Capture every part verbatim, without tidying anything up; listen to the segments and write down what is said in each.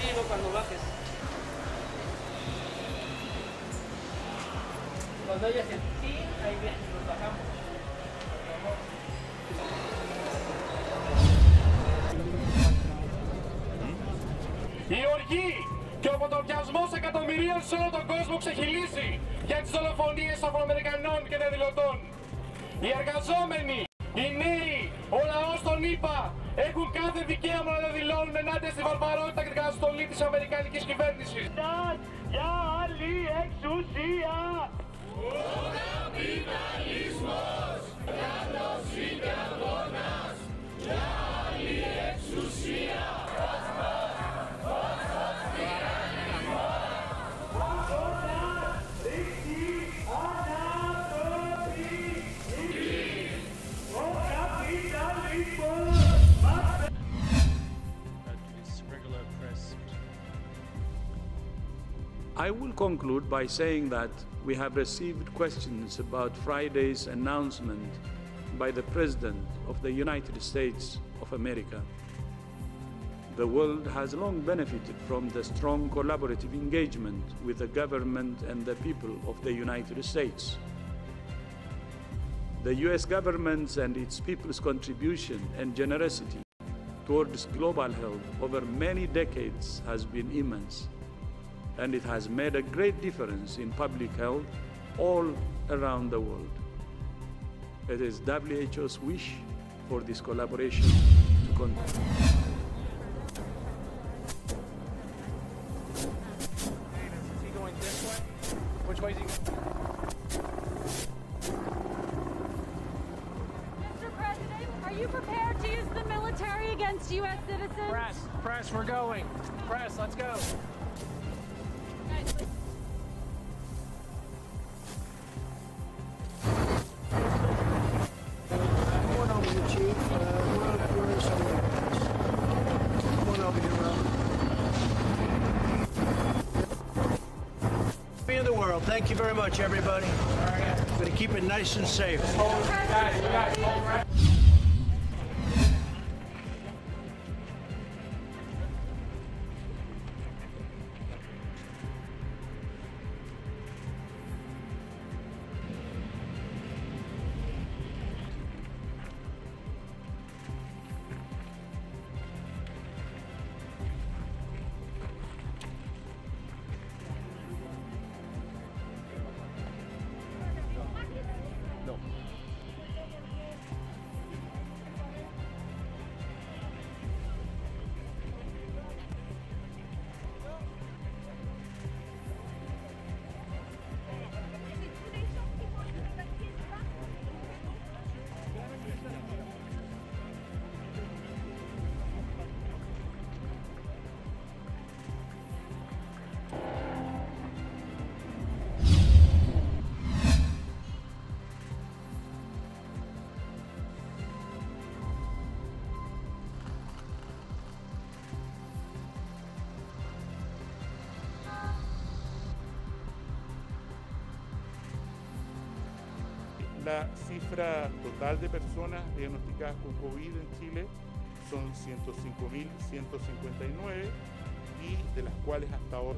digo cuando bajes. Cuando hayas el sí, ahí bien, nos bajamos. Η οργή και ο φωτοβιασμός εκατομμυρίων σε όλο τον κόσμο ξεχυλήσει για τις δολοφονίες Αφροαμερικανών και διαδηλωτών. Οι εργαζόμενοι, οι νέοι, ο λαός των ΗΠΑ έχουν κάθε δικαίωμα να διαδηλώνουν ενάντια στη βαρβαρότητα και την καταστολή της αμερικανικής κυβέρνησης. Για άλλη εξουσία! Ο καπιταλισμός, κράτος είναι αγώνας, για άλλη εξουσία! I will conclude by saying that we have received questions about Friday's announcement by the President of the United States of America. The world has long benefited from the strong collaborative engagement with the government and the people of the United States. The U S government's and its people's contribution and generosity towards global health over many decades has been immense, and it has made a great difference in public health all around the world. It is W H O's wish for this collaboration to continue. Is he going this way? Which way is he going? Mister President, are you prepared to use the military against U S citizens? Press, press, we're going. Press, let's go. In the world. Thank you very much, everybody. I'm going to keep it nice and safe. La cifra total de personas diagnosticadas con COVID en Chile son ciento cinco mil ciento cincuenta y nueve y de las cuales hasta ahora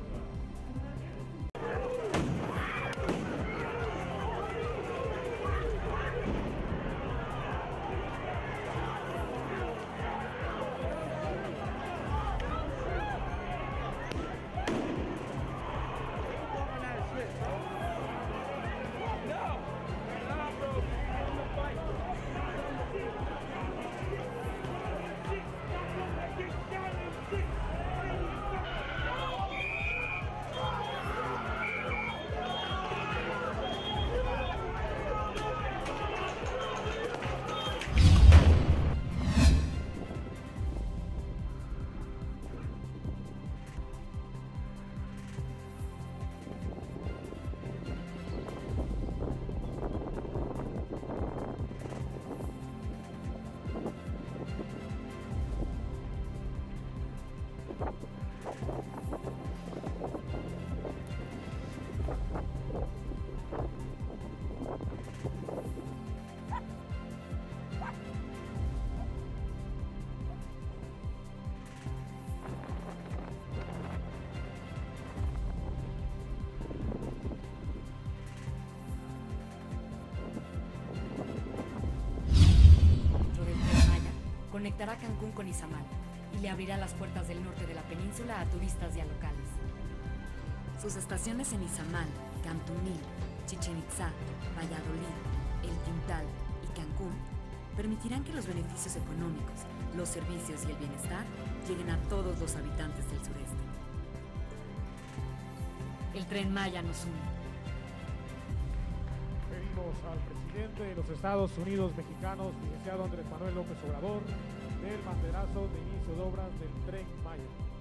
conectará Cancún con Izamal y le abrirá las puertas del norte de la península a turistas y a locales. Sus estaciones en Izamal, Cantunil, Chichén Itzá, Valladolid, El Tintal y Cancún permitirán que los beneficios económicos, los servicios y el bienestar lleguen a todos los habitantes del sureste. El Tren Maya nos une. Pedimos al presidente de los Estados Unidos mexicanos, licenciado Andrés Manuel López Obrador, del banderazo de inicio de obras del Tren Maya.